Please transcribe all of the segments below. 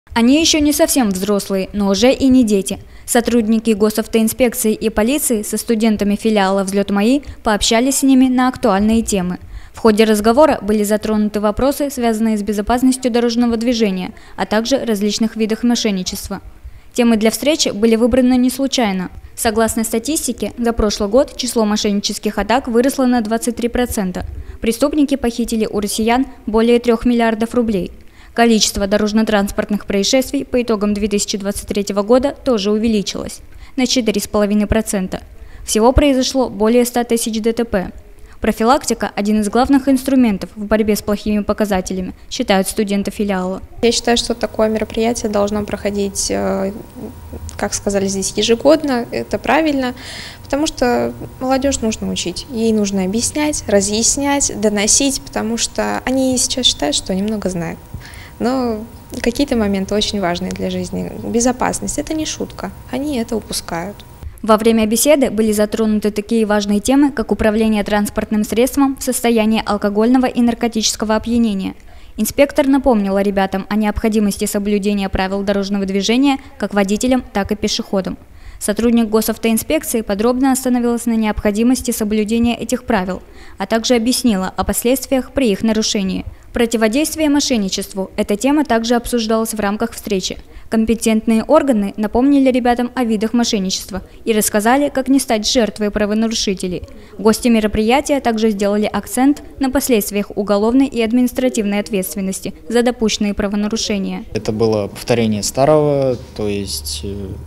Они еще не совсем взрослые, но уже и не дети. Сотрудники госавтоинспекции и полиции со студентами филиала «Взлет МАИ» пообщались с ними на актуальные темы. В ходе разговора были затронуты вопросы, связанные с безопасностью дорожного движения, а также различных видах мошенничества. Темы для встречи были выбраны не случайно. Согласно статистике, за прошлый год число мошеннических атак выросло на 23%. Преступники похитили у россиян более 3 миллиардов рублей. Количество дорожно-транспортных происшествий по итогам 2023 года тоже увеличилось на 4,5%. Всего произошло более 100 тысяч ДТП. Профилактика – один из главных инструментов в борьбе с плохими показателями, считают студенты филиала. Я считаю, что такое мероприятие должно проходить, как сказали здесь, ежегодно. Это правильно, потому что молодежь нужно учить. Ей нужно объяснять, разъяснять, доносить, потому что они сейчас считают, что они много знают. Но какие-то моменты очень важные для жизни. Безопасность – это не шутка, они это упускают. Во время беседы были затронуты такие важные темы, как управление транспортным средством в состоянии алкогольного и наркотического опьянения. Инспектор напомнила ребятам о необходимости соблюдения правил дорожного движения как водителям, так и пешеходам. Сотрудник госавтоинспекции подробно остановилась на необходимости соблюдения этих правил, а также объяснила о последствиях при их нарушении. Противодействие мошенничеству – эта тема также обсуждалась в рамках встречи. Компетентные органы напомнили ребятам о видах мошенничества и рассказали, как не стать жертвой правонарушителей. Гости мероприятия также сделали акцент на последствиях уголовной и административной ответственности за допущенные правонарушения. Это было повторение старого, то есть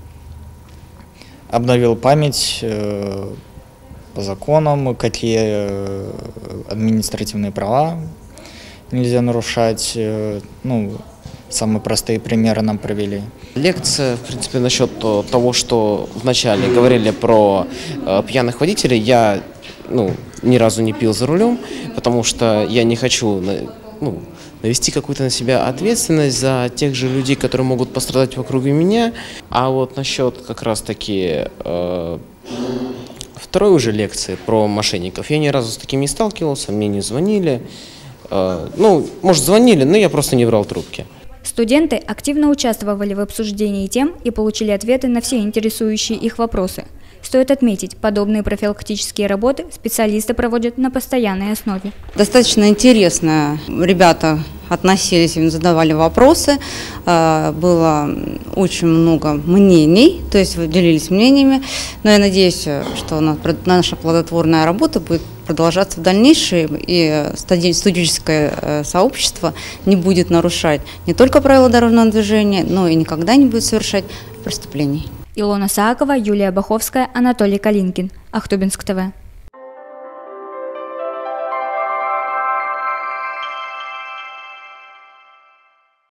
обновил память по законам, какие административные права нельзя нарушать. Самые простые примеры нам провели. Лекция, в принципе, насчет того, что вначале говорили про пьяных водителей. Я ни разу не пил за рулем, потому что я не хочу навести какую-то на себя ответственность за тех же людей, которые могут пострадать вокруг меня. А вот насчет как раз-таки второй уже лекции про мошенников, я ни разу с такими не сталкивался, мне не звонили. Может, звонили, но я просто не брал трубки. Студенты активно участвовали в обсуждении тем и получили ответы на все интересующие их вопросы. Стоит отметить, подобные профилактические работы специалисты проводят на постоянной основе. Достаточно интересно ребята относились, им задавали вопросы, было очень много мнений, то есть вы делились мнениями, но я надеюсь, что наша плодотворная работа будет продолжаться в дальнейшем, и студенческое сообщество не будет нарушать не только правила дорожного движения, но и никогда не будет совершать преступлений. Илона Саакова, Юлия Баховская, Анатолий Калинкин. Ахтубинск ТВ.